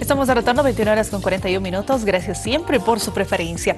Estamos de retorno, 21 horas con 41 minutos. Gracias siempre por su preferencia.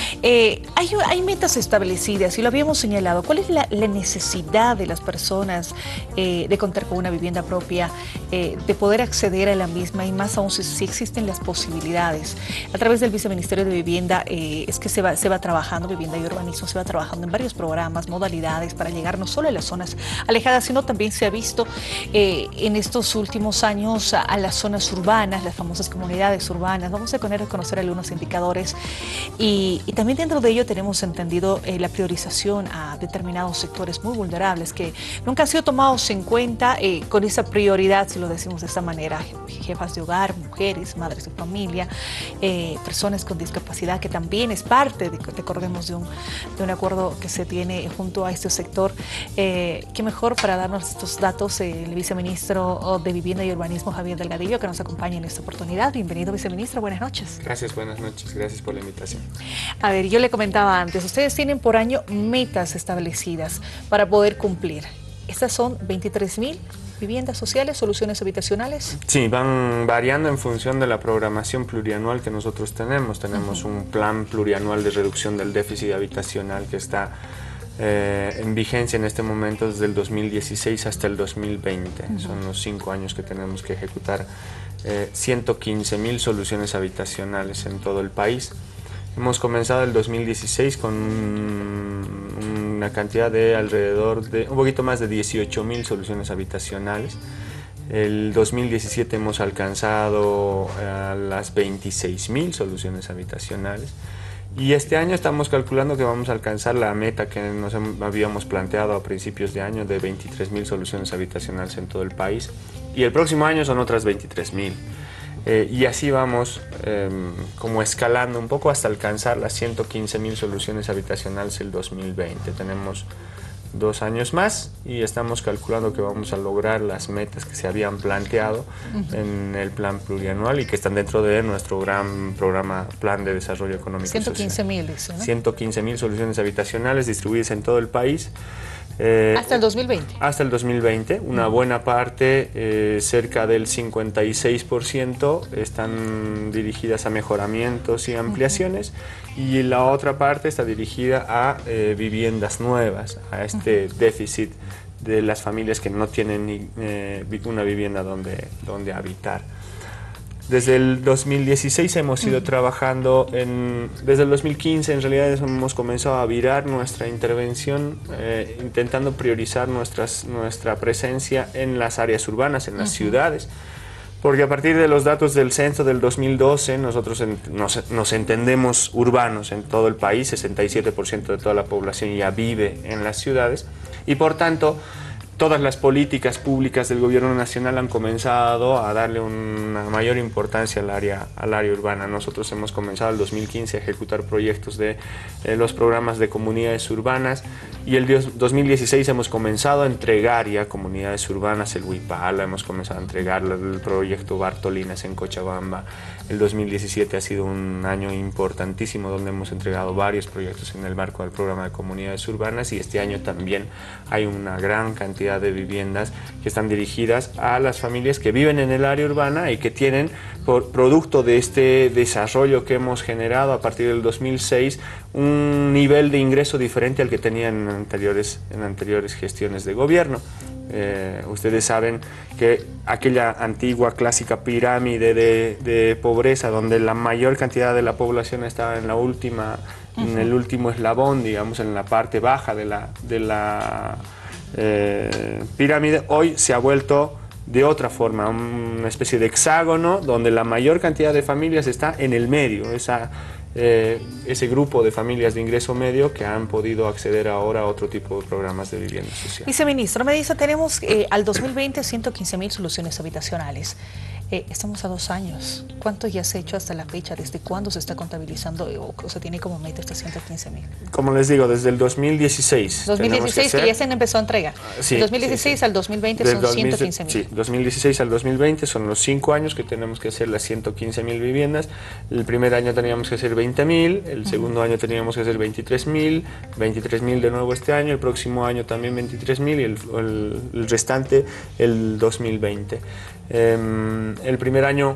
Hay metas establecidas y lo habíamos señalado. ¿Cuál es la necesidad de las personas de contar con una vivienda propia, de poder acceder a la misma y más aún si existen las posibilidades? A través del Viceministerio de Vivienda es que se va trabajando, Vivienda y Urbanismo, se va trabajando en varios programas, modalidades para llegar no solo a las zonas alejadas, sino también se ha visto en estos últimos años a las zonas urbanas, las famosas comunidades urbanas. Vamos a conocer algunos indicadores y también dentro de ello tenemos entendido la priorización a determinados sectores muy vulnerables que nunca han sido tomados en cuenta con esa prioridad, si lo decimos de esta manera: jefas de hogar, mujeres, madres de familia, personas con discapacidad, que también es parte, recordemos, de un acuerdo que se tiene junto a este sector. Qué mejor para darnos estos datos el viceministro de Vivienda y Urbanismo, Javier Delgadillo, que nos acompaña en esta oportunidad. Bienvenido, viceministro, buenas noches. Gracias, buenas noches, gracias por la invitación. A ver, yo le comentaba antes, ustedes tienen por año metas establecidas para poder cumplir. Estas son 23.000 viviendas sociales, soluciones habitacionales. Sí, van variando en función de la programación plurianual que nosotros tenemos. Tenemos un plan plurianual de reducción del déficit habitacional que está en vigencia en este momento desde el 2016 hasta el 2020. Son los 5 años que tenemos que ejecutar 115.000 soluciones habitacionales en todo el país. Hemos comenzado el 2016 con una cantidad de alrededor de un poquito más de 18.000 soluciones habitacionales. El 2017 hemos alcanzado las 26.000 soluciones habitacionales. Y este año estamos calculando que vamos a alcanzar la meta que nos habíamos planteado a principios de año de 23.000 soluciones habitacionales en todo el país. Y el próximo año son otras 23.000. Y así vamos como escalando un poco hasta alcanzar las 115.000 soluciones habitacionales el 2020. Tenemos 2 años más y estamos calculando que vamos a lograr las metas que se habían planteado en el plan plurianual y que están dentro de nuestro gran programa Plan de Desarrollo Económico y Social. 115.000, dice, ¿no? 115.000 soluciones habitacionales distribuidas en todo el país. Hasta el 2020. Hasta el 2020, una buena parte, cerca del 56%, están dirigidas a mejoramientos y ampliaciones, y la otra parte está dirigida a viviendas nuevas, a este déficit de las familias que no tienen una vivienda donde habitar. Desde el 2016 hemos ido trabajando, desde el 2015 en realidad hemos comenzado a virar nuestra intervención, intentando priorizar nuestra presencia en las áreas urbanas, en las ciudades, porque a partir de los datos del censo del 2012 nosotros nos entendemos urbanos en todo el país. 67% de toda la población ya vive en las ciudades y por tanto todas las políticas públicas del gobierno nacional han comenzado a darle una mayor importancia al área urbana. Nosotros hemos comenzado el 2015 a ejecutar proyectos de los programas de comunidades urbanas, y el 2016 hemos comenzado a entregar ya comunidades urbanas, el Huipala, hemos comenzado a entregar el proyecto Bartolinas en Cochabamba. El 2017 ha sido un año importantísimo donde hemos entregado varios proyectos en el marco del programa de comunidades urbanas, y este año también hay una gran cantidad de viviendas que están dirigidas a las familias que viven en el área urbana y que tienen, por producto de este desarrollo que hemos generado a partir del 2006, un nivel de ingreso diferente al que tenían en anteriores gestiones de gobierno. Ustedes saben que aquella antigua clásica pirámide de pobreza, donde la mayor cantidad de la población estaba en en el último eslabón, digamos, en la parte baja de la pirámide, hoy se ha vuelto de otra forma, una especie de hexágono donde la mayor cantidad de familias está en el medio, ese grupo de familias de ingreso medio que han podido acceder ahora a otro tipo de programas de vivienda social. Viceministro, me dice, tenemos al 2020 115.000 soluciones habitacionales. Estamos a 2 años. ¿Cuánto ya se ha hecho hasta la fecha? ¿Desde cuándo se está contabilizando o se tiene como meta estas 115.000? Como les digo, desde el 2016. 2016 que ya se empezó a entregar. Sí, 2016 al 2020 son 115.000. Sí, 2016 al 2020 son los 5 años que tenemos que hacer las 115.000 viviendas. El primer año teníamos que hacer 20.000, el segundo año teníamos que hacer 23.000 de nuevo este año, el próximo año también 23.000 y el restante el 2020. El primer año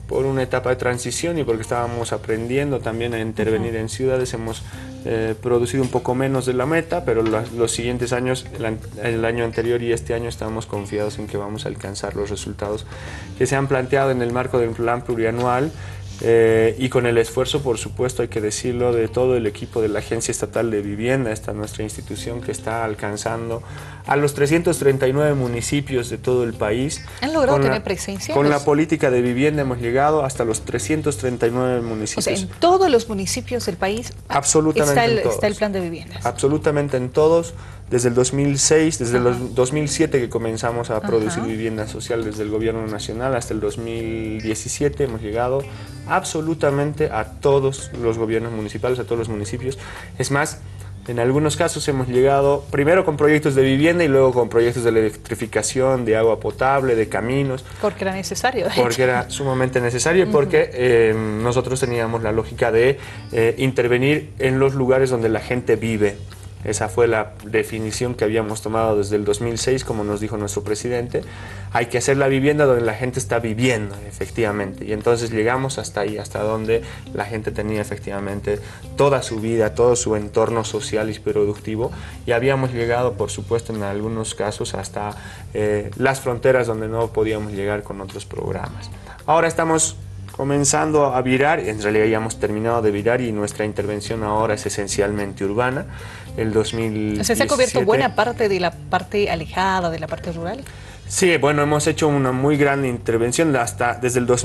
por una etapa de transición y porque estábamos aprendiendo también a intervenir en ciudades, hemos producido un poco menos de la meta, pero los siguientes años, el año anterior y este año, estamos confiados en que vamos a alcanzar los resultados que se han planteado en el marco del plan plurianual. Y con el esfuerzo, por supuesto, hay que decirlo, de todo el equipo de la Agencia Estatal de Vivienda, esta nuestra institución que está alcanzando a los 339 municipios de todo el país. ¿Han logrado tener presencia? Con la política de vivienda hemos llegado hasta los 339 municipios. O sea, en todos los municipios del país absolutamente está el plan de viviendas. Absolutamente en todos. Desde el 2006, desde el 2007 que comenzamos a producir vivienda social desde el gobierno nacional hasta el 2017 hemos llegado absolutamente a todos los gobiernos municipales, a todos los municipios. Es más, en algunos casos hemos llegado primero con proyectos de vivienda y luego con proyectos de electrificación, de agua potable, de caminos. Porque era necesario. Porque era sumamente necesario y porque nosotros teníamos la lógica de intervenir en los lugares donde la gente vive. Esa fue la definición que habíamos tomado desde el 2006, como nos dijo nuestro presidente. Hay que hacer la vivienda donde la gente está viviendo, efectivamente. Y entonces llegamos hasta ahí, hasta donde la gente tenía efectivamente toda su vida, todo su entorno social y productivo. Y habíamos llegado, por supuesto, en algunos casos hasta las fronteras donde no podíamos llegar con otros programas. Ahora estamos comenzando a virar, en realidad ya hemos terminado de virar y nuestra intervención ahora es esencialmente urbana. El 2017... O sea, ¿se ha cubierto buena parte de la parte alejada, de la parte rural? Sí, bueno, hemos hecho una muy gran intervención desde el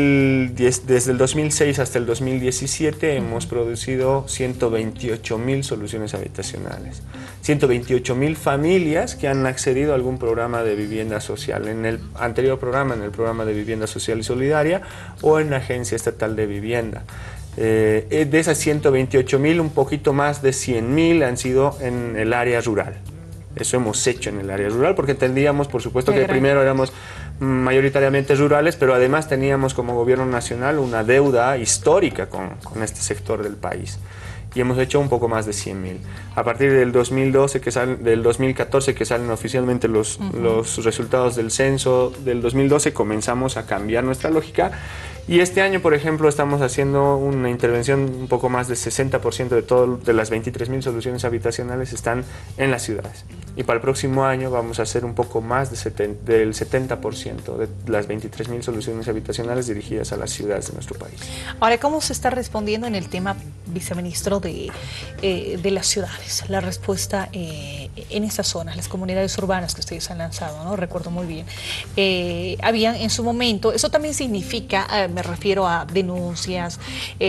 2006 hasta el 2017 hemos producido 128.000 soluciones habitacionales, 128.000 familias que han accedido a algún programa de vivienda social, en el anterior programa, en el programa de vivienda social y solidaria o en la Agencia Estatal de Vivienda. De esas 128.000, un poquito más de 100.000 han sido en el área rural. Eso hemos hecho en el área rural porque entendíamos, por supuesto, que primero éramos mayoritariamente rurales, pero además teníamos como gobierno nacional una deuda histórica con este sector del país. Y hemos hecho un poco más de 100.000. A partir del 2014 que salen oficialmente los resultados del censo del 2012, comenzamos a cambiar nuestra lógica. Y este año, por ejemplo, estamos haciendo una intervención, un poco más del 60% de las 23.000 soluciones habitacionales están en las ciudades. Y para el próximo año vamos a hacer un poco más del 70% de las 23.000 soluciones habitacionales dirigidas a las ciudades de nuestro país. Ahora, ¿cómo se está respondiendo en el tema, viceministro, de las ciudades? La respuesta en esas zonas, las comunidades urbanas que ustedes han lanzado, ¿no? Recuerdo muy bien. Habían en su momento, eso también significa, me refiero a denuncias,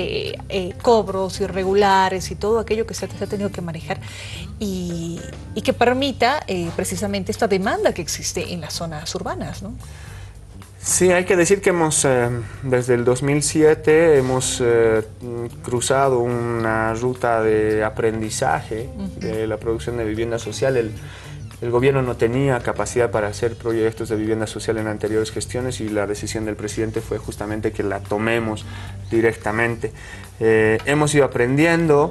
cobros irregulares y todo aquello que se ha tenido que manejar y que permita precisamente esta demanda que existe en las zonas urbanas, ¿no? Sí, hay que decir que desde el 2007 hemos cruzado una ruta de aprendizaje de la producción de vivienda social. El gobierno no tenía capacidad para hacer proyectos de vivienda social en anteriores gestiones y la decisión del presidente fue justamente que la tomemos directamente. Hemos ido aprendiendo,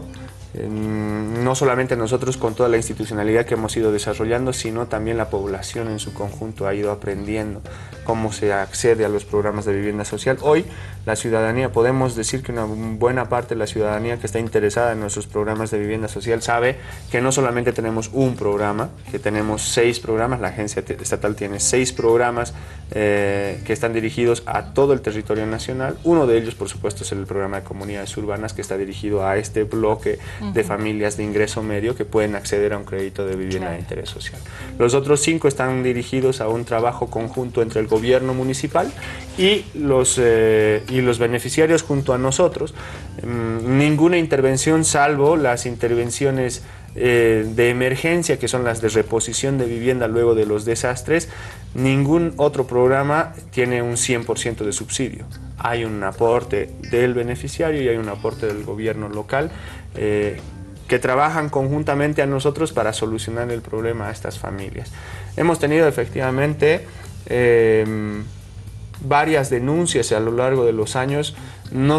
no solamente nosotros con toda la institucionalidad que hemos ido desarrollando, sino también la población en su conjunto ha ido aprendiendo cómo se accede a los programas de vivienda social. Hoy la ciudadanía, podemos decir que una buena parte de la ciudadanía que está interesada en nuestros programas de vivienda social sabe que no solamente tenemos un programa, que tenemos 6 programas, la agencia estatal tiene 6 programas que están dirigidos a todo el territorio nacional. Uno de ellos, por supuesto, es el programa de comunidades urbanas que está dirigido a este bloque de familias de ingreso medio que pueden acceder a un crédito de vivienda de interés social. Los otros 5 están dirigidos a un trabajo conjunto entre el gobierno municipal y los beneficiarios junto a nosotros. Ninguna intervención, salvo las intervenciones de emergencia, que son las de reposición de vivienda luego de los desastres, ningún otro programa tiene un 100% de subsidio. Hay un aporte del beneficiario y hay un aporte del gobierno local que trabajan conjuntamente a nosotros para solucionar el problema a estas familias. Hemos tenido efectivamente varias denuncias a lo largo de los años, no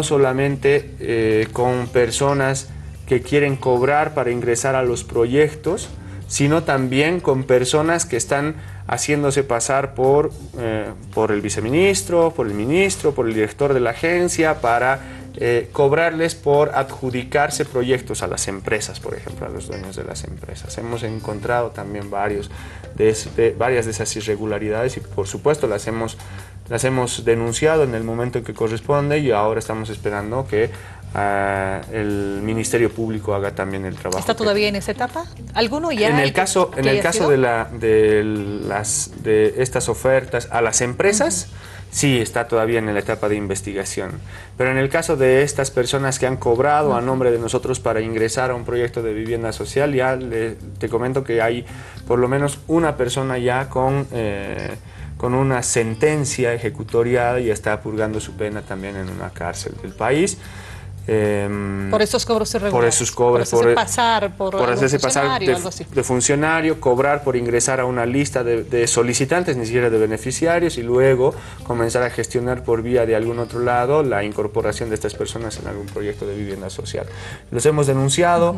solamente con personas que quieren cobrar para ingresar a los proyectos, sino también con personas que están haciéndose pasar por el viceministro, por el ministro, por el director de la agencia, para cobrarles por adjudicarse proyectos a las empresas, por ejemplo, a los dueños de las empresas. Hemos encontrado también varias de esas irregularidades y, por supuesto, las hemos denunciado en el momento en que corresponde, y ahora estamos esperando que el Ministerio Público haga también el trabajo. ¿Está todavía en esa etapa? ¿Alguno ya? En el caso de estas ofertas a las empresas, sí, está todavía en la etapa de investigación. Pero en el caso de estas personas que han cobrado a nombre de nosotros para ingresar a un proyecto de vivienda social, ya te comento que hay por lo menos una persona ya con una sentencia ejecutoriada y está purgando su pena también en una cárcel del país. Por esos cobros irregulares. Por esos cobros. Por hacerse pasar de funcionario, cobrar por ingresar a una lista de solicitantes, ni siquiera de beneficiarios, y luego comenzar a gestionar por vía de algún otro lado la incorporación de estas personas en algún proyecto de vivienda social. Los hemos denunciado.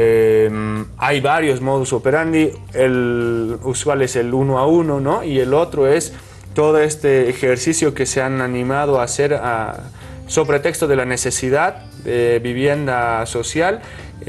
Hay varios modus operandi. El usual es el 1 a 1, ¿no? Y el otro es todo este ejercicio que se han animado a hacer sobre pretexto de la necesidad de vivienda social,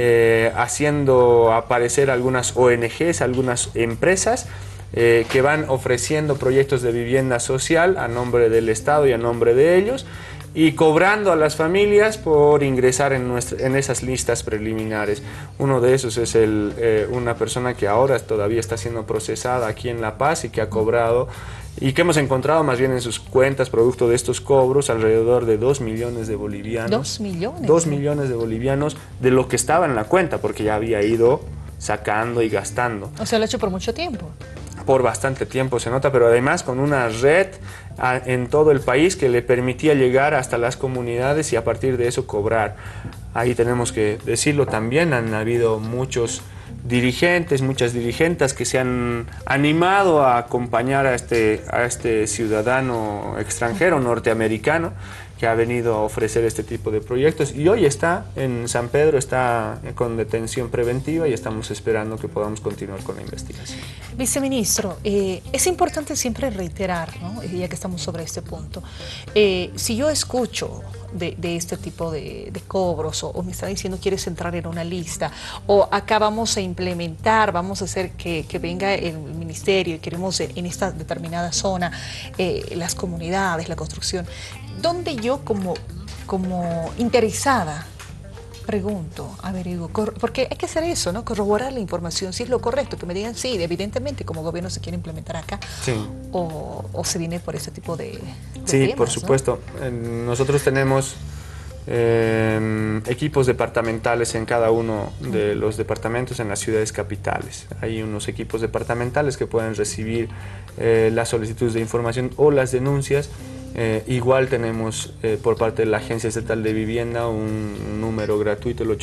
haciendo aparecer algunas ONGs, algunas empresas que van ofreciendo proyectos de vivienda social a nombre del Estado y a nombre de ellos, y cobrando a las familias por ingresar en esas listas preliminares. Uno de esos es una persona que ahora todavía está siendo procesada aquí en La Paz y que ha cobrado, y que hemos encontrado más bien en sus cuentas, producto de estos cobros, alrededor de 2 millones de bolivianos. 2 millones. 2 millones de bolivianos de lo que estaba en la cuenta, porque ya había ido sacando y gastando. O sea, lo ha hecho por mucho tiempo. Por bastante tiempo se nota, pero además con una red en todo el país que le permitía llegar hasta las comunidades y a partir de eso cobrar. Ahí tenemos que decirlo también, han habido muchos dirigentes, muchas dirigentes que se han animado a acompañar a este ciudadano extranjero, norteamericano, que ha venido a ofrecer este tipo de proyectos, y hoy está en San Pedro, está con detención preventiva y estamos esperando que podamos continuar con la investigación. Viceministro, es importante siempre reiterar, ¿no? Ya que estamos sobre este punto, si yo escucho de este tipo de cobros, o me está diciendo quieres entrar en una lista, o acá vamos a implementar, vamos a hacer que venga el ministerio y queremos en esta determinada zona las comunidades, la construcción, ¿dónde yo como interesada pregunto, averiguo? Porque hay que hacer eso, ¿no? Corroborar la información, si es lo correcto, que me digan sí, evidentemente como gobierno se quiere implementar acá, sí, o se viene por ese tipo de sí, temas, por supuesto. ¿No? Nosotros tenemos equipos departamentales en cada uno de los departamentos en las ciudades capitales. Hay unos equipos departamentales que pueden recibir las solicitudes de información o las denuncias. Igual tenemos por parte de la Agencia Estatal de Vivienda un número gratuito, el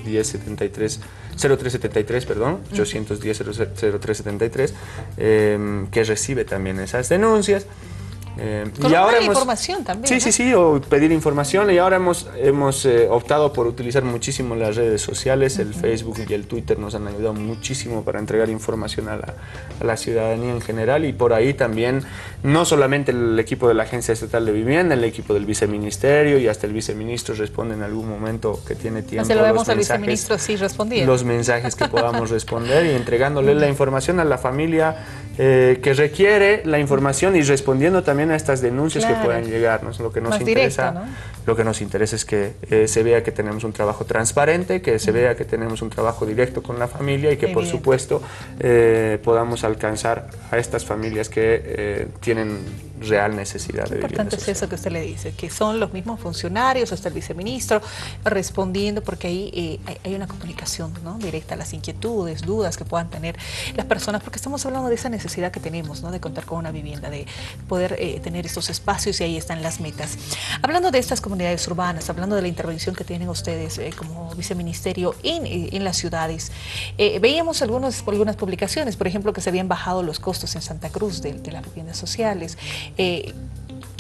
810-0373, perdón, 810-0373, que recibe también esas denuncias. Y ahora información también. Sí, ¿no? Sí, o pedir información, y ahora hemos optado por utilizar muchísimo las redes sociales. El Facebook y el Twitter nos han ayudado muchísimo para entregar información a la ciudadanía en general, y por ahí también no solamente el equipo de la Agencia Estatal de Vivienda, el equipo del viceministerio, y hasta el viceministro responde en algún momento que tiene tiempo. Se lo vemos al viceministro sí respondiendo. Los mensajes que podamos responder y entregándole la información a la familia que requiere la información, y respondiendo también a estas denuncias, claro, que puedan llegarnos. Lo que nos interesa, directo, ¿no? Lo que nos interesa es que se vea que tenemos un trabajo transparente, que se vea que tenemos un trabajo directo con la familia, y que por supuesto podamos alcanzar a estas familias que tienen real necesidad de vivienda social. Importante es eso que usted le dice, que son los mismos funcionarios, hasta el viceministro, respondiendo, porque ahí hay una comunicación, ¿no?, directa a las inquietudes, dudas que puedan tener las personas, porque estamos hablando de esa necesidad que tenemos, ¿no?, de contar con una vivienda, de poder tener estos espacios, y ahí están las metas. Hablando de estas comunidades urbanas, hablando de la intervención que tienen ustedes como viceministerio en las ciudades, veíamos algunas publicaciones, por ejemplo, que se habían bajado los costos en Santa Cruz de las viviendas sociales. ¿Qué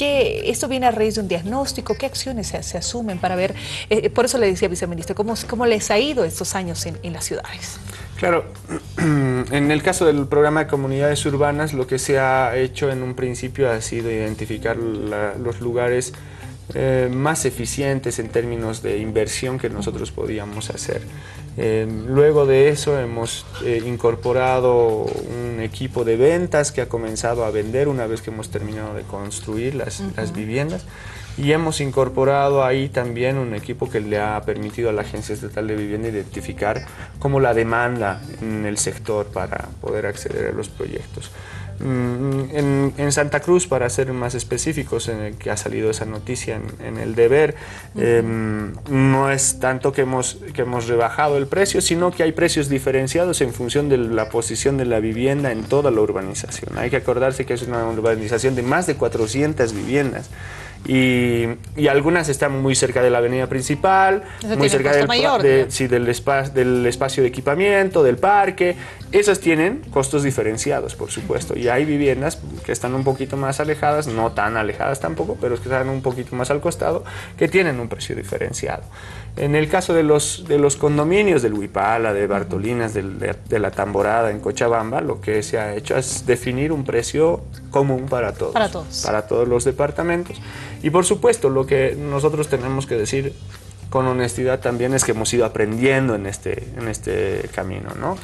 ¿Esto viene a raíz de un diagnóstico? ¿Qué acciones se asumen para ver? Por eso le decía, viceministro, ¿cómo les ha ido estos años en las ciudades? Claro, en el caso del programa de comunidades urbanas, lo que se ha hecho en un principio ha sido identificar los lugares más eficientes en términos de inversión que nosotros podíamos hacer. Luego de eso hemos incorporado un equipo de ventas que ha comenzado a vender una vez que hemos terminado de construir las viviendas, y hemos incorporado ahí también un equipo que le ha permitido a la Agencia Estatal de Vivienda identificar cómo la demanda en el sector para poder acceder a los proyectos. En Santa Cruz, para ser más específicos, en el que ha salido esa noticia en el Deber, no es tanto que hemos rebajado el precio, sino que hay precios diferenciados en función de la posición de la vivienda en toda la urbanización. Hay que acordarse que es una urbanización de más de 400 viviendas. Y algunas están muy cerca de la avenida principal, muy cerca del espacio de equipamiento, del parque. Esas tienen costos diferenciados, por supuesto, y hay viviendas que están un poquito más alejadas, no tan alejadas tampoco, pero que están un poquito más al costado, que tienen un precio diferenciado. En el caso de los condominios del Huipala, de Bartolinas, de la Tamborada en Cochabamba, lo que se ha hecho es definir un precio común para todos los departamentos. Y por supuesto, lo que nosotros tenemos que decir con honestidad también es que hemos ido aprendiendo en este camino, ¿no?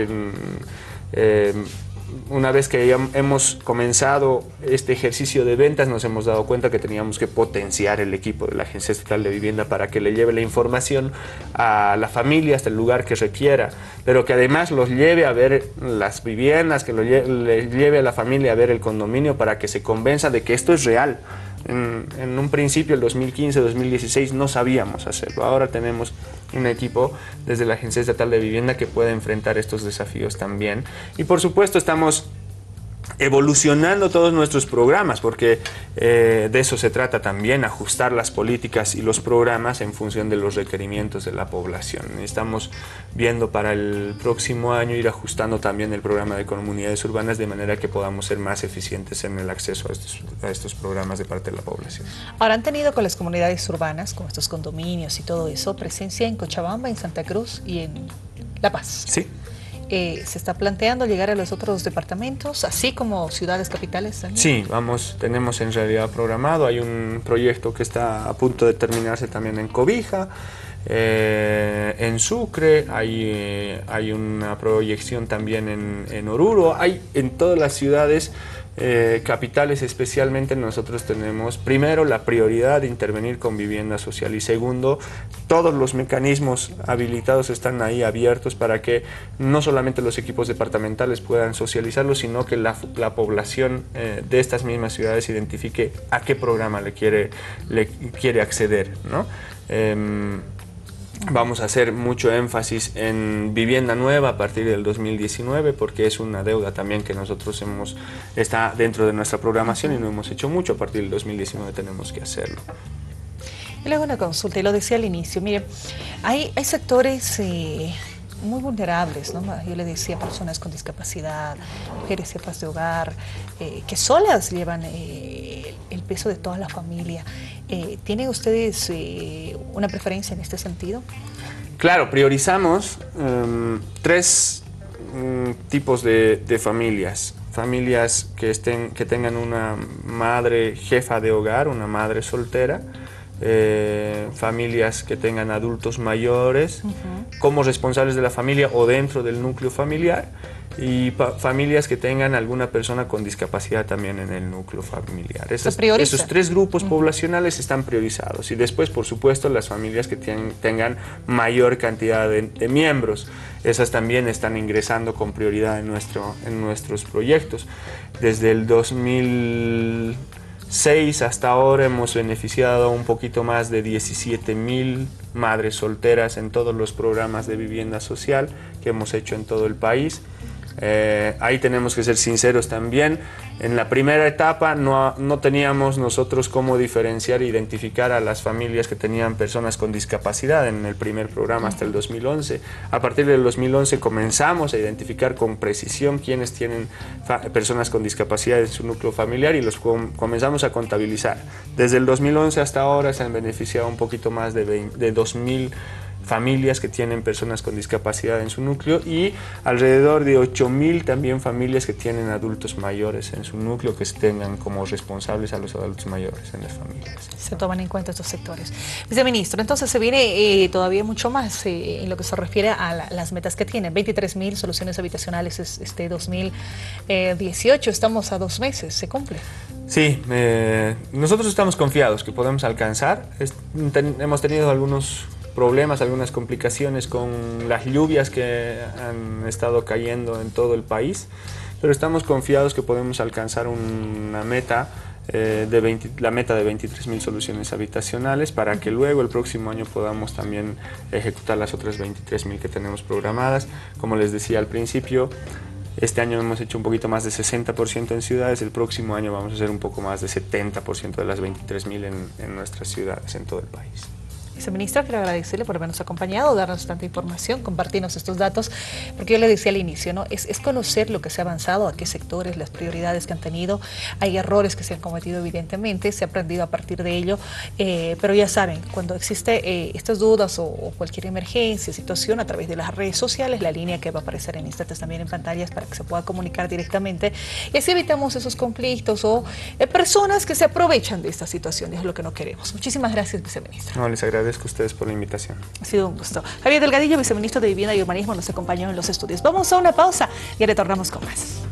Una vez que ya hemos comenzado este ejercicio de ventas, nos hemos dado cuenta que teníamos que potenciar el equipo de la Agencia Estatal de Vivienda para que le lleve la información a la familia hasta el lugar que requiera, pero que además los lleve a ver las viviendas, que le lleve a la familia a ver el condominio para que se convenza de que esto es real. En un principio, el 2015-2016, no sabíamos hacerlo. Ahora tenemos un equipo desde la Agencia Estatal de Vivienda que puede enfrentar estos desafíos también. Y por supuesto estamos evolucionando todos nuestros programas, porque de eso se trata también, ajustar las políticas y los programas en función de los requerimientos de la población. Estamos viendo para el próximo año ir ajustando también el programa de comunidades urbanas de manera que podamos ser más eficientes en el acceso a estos programas de parte de la población. Ahora, ¿han tenido con las comunidades urbanas, con estos condominios y todo eso, presencia en Cochabamba, en Santa Cruz y en La Paz? Sí. ¿Se está planteando llegar a los otros departamentos, así como ciudades capitales también? Sí, tenemos en realidad programado. Hay un proyecto que está a punto de terminarse también en Cobija, en Sucre, hay una proyección también en Oruro. Hay en todas las ciudades capitales especialmente. Nosotros tenemos primero la prioridad de intervenir con vivienda social y segundo, todos los mecanismos habilitados están ahí abiertos para que no solamente los equipos departamentales puedan socializarlo, sino que la población de estas mismas ciudades identifique a qué programa le quiere acceder, ¿no? Vamos a hacer mucho énfasis en vivienda nueva a partir del 2019 porque es una deuda también que nosotros está dentro de nuestra programación y no hemos hecho mucho. A partir del 2019 tenemos que hacerlo. Y luego una consulta, y lo decía al inicio, mire, hay sectores muy vulnerables, ¿no? Yo le decía, personas con discapacidad, mujeres jefas de hogar, que solas llevan el peso de toda la familia. ¿Tienen ustedes una preferencia en este sentido? Claro, priorizamos tres tipos de familias. Familias que tengan una madre jefa de hogar, una madre soltera, familias que tengan adultos mayores como responsables de la familia o dentro del núcleo familiar y familias que tengan alguna persona con discapacidad también en el núcleo familiar. Esos tres grupos poblacionales están priorizados y después, por supuesto, las familias que tengan mayor cantidad de miembros. Esas también están ingresando con prioridad en nuestros proyectos. Desde el 2006 hasta ahora hemos beneficiado un poquito más de 17.000 madres solteras en todos los programas de vivienda social que hemos hecho en todo el país. Ahí tenemos que ser sinceros también. En la primera etapa no teníamos nosotros cómo diferenciar e identificar a las familias que tenían personas con discapacidad en el primer programa hasta el 2011. A partir del 2011 comenzamos a identificar con precisión quiénes tienen personas con discapacidad en su núcleo familiar y los comenzamos a contabilizar. Desde el 2011 hasta ahora se han beneficiado un poquito más de 2.000 familias que tienen personas con discapacidad en su núcleo y alrededor de 8.000 también familias que tienen adultos mayores en su núcleo que tengan como responsables a los adultos mayores en las familias. Se toman en cuenta estos sectores. Viceministro, entonces se viene todavía mucho más en lo que se refiere a las metas que tienen. 23.000 soluciones habitacionales este 2018, estamos a 2 meses, ¿se cumple? Sí, nosotros estamos confiados que podemos alcanzar. Hemos tenido algunos problemas, algunas complicaciones con las lluvias que han estado cayendo en todo el país, pero estamos confiados que podemos alcanzar una meta, la meta de 23.000 soluciones habitacionales para que luego el próximo año podamos también ejecutar las otras 23.000 que tenemos programadas. Como les decía al principio, este año hemos hecho un poquito más de 60% en ciudades, el próximo año vamos a hacer un poco más de 70% de las 23.000 en nuestras ciudades, en todo el país. Viceministra, quiero agradecerle por habernos acompañado, darnos tanta información, compartirnos estos datos, porque yo le decía al inicio, ¿no? Es conocer lo que se ha avanzado, a qué sectores, las prioridades que han tenido. Hay errores que se han cometido evidentemente, se ha aprendido a partir de ello, pero ya saben, cuando existe estas dudas o cualquier emergencia, situación, a través de las redes sociales, la línea que va a aparecer en instantes también en pantallas para que se pueda comunicar directamente y así evitamos esos conflictos o personas que se aprovechan de esta situación, es lo que no queremos. Muchísimas gracias, viceministra. No, les agradezco a ustedes por la invitación. Ha sido un gusto. Javier Delgadillo, viceministro de Vivienda y Urbanismo, nos acompañó en los estudios. Vamos a una pausa y retornamos con más.